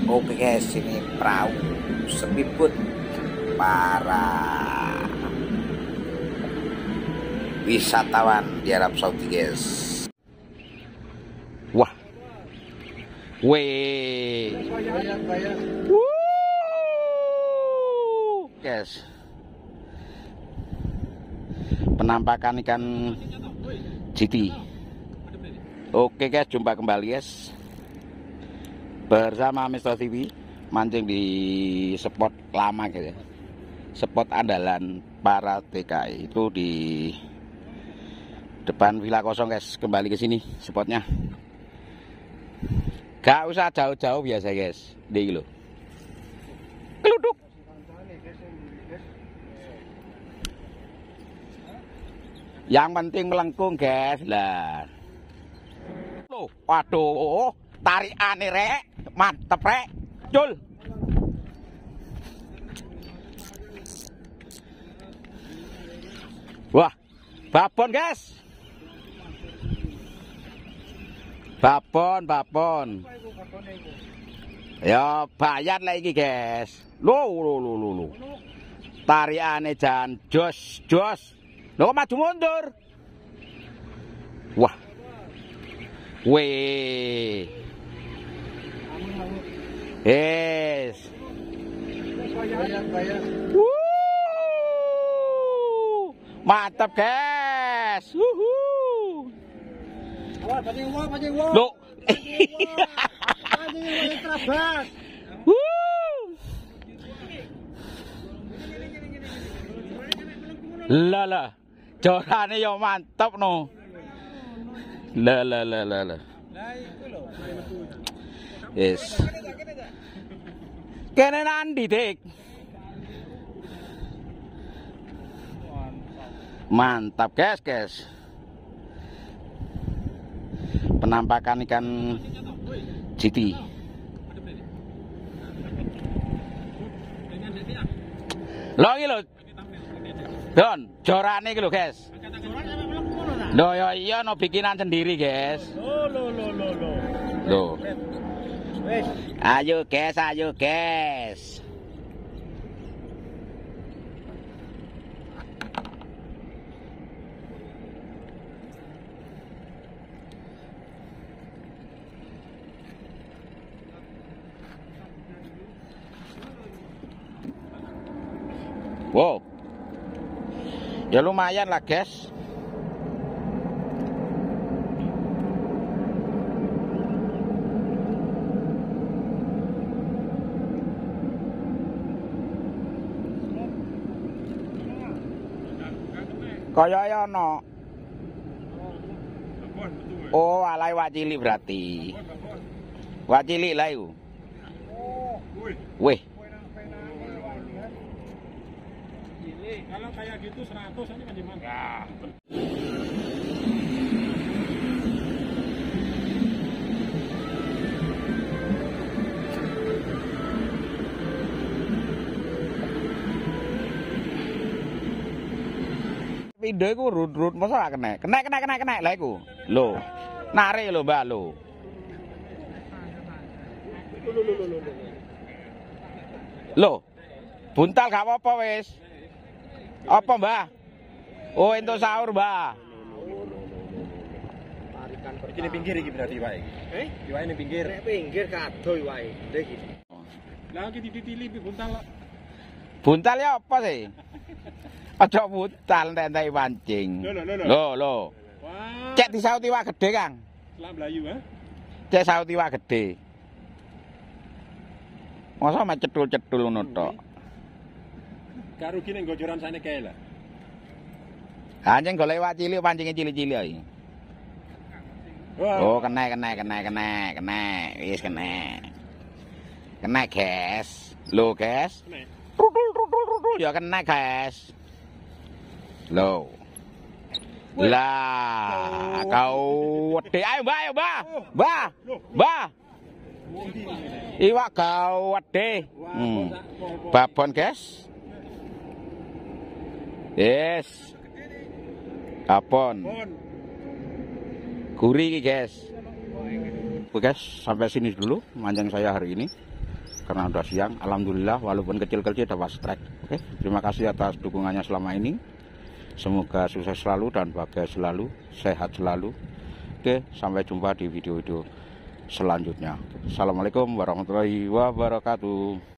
Oke guys, ini perahu speedboat para wisatawan di Arab Saudi guys. Wah, weh, guys, penampakan ikan GT. Oke guys, jumpa kembali guys bersama Mr. TV mancing di spot lama gitu ya. Spot andalan para TKI itu di depan Villa Kosong guys. Kembali ke sini spotnya. Gak usah jauh-jauh biasa guys. Di lo. Keluduk. Yang penting melengkung guys lah. Loh, waduh, tarikane rek, mantep rek, cul. Wah, babon guys. Babon. Ya bayar lagi guys. Lo. Tarikane jan jos. Lo maju mundur. Wah. Weh. Yes. Mantap guys. Loh. Lala. Jorane yo mantap no. La. Yes. Kene nandi dik. Mantap guys. Penampakan ikan GT. Lo iki lho. Don, jorane iki lho guys. Loh ya iya no bikinan sendiri guys. Loh. Ayo guys. Wow. Ya lumayan lah guys. Kaya ono. Oh, alai wak cilik berarti. Wak cilik lah iku. Weh. Kalau kayak gitu 100 aja kan dimana? Ya. Video iku rut masa gak kena lah iku. Lho. Narik lho, Mbak lho. Lho. Buntal gak apa-apa wis. Apa, Mbah? Oh, entuk sahur, Mbah. Tarikan iki ning pinggir iki berarti wae iki. Iwake ning pinggir. Nek pinggir kado iwake. Lha iki. Lah iki dititili buntal. Buntal ya apa sih? Aja buntal entek pancing. Lho. Wah. Cek disauti wak gede, Kang. Selam Melayu, ha? Cek sauti wak gede. Masa mek cetul-cetul ngono tok. Gak rugi ning gojoran sane kae lah. Anjing golek wak cilik pancingnya cilik-cilik iki. Oh, kena. Wis kena. Kena, guys. Lho, guys. Rudul ya kena, guys. Lho. Lah, kau wedhe. Ayo, Mbah. Iwak kau wedhe. Babon, guys. Yes. Babon. Gurih guys. Oke guys, sampai sini dulu mancing saya hari ini. karena udah siang. Alhamdulillah walaupun kecil-kecil dapat strike. Oke, terima kasih atas dukungannya selama ini. Semoga sukses selalu dan bahagia selalu, sehat selalu. Oke, sampai jumpa di video-video selanjutnya. Assalamualaikum warahmatullahi wabarakatuh.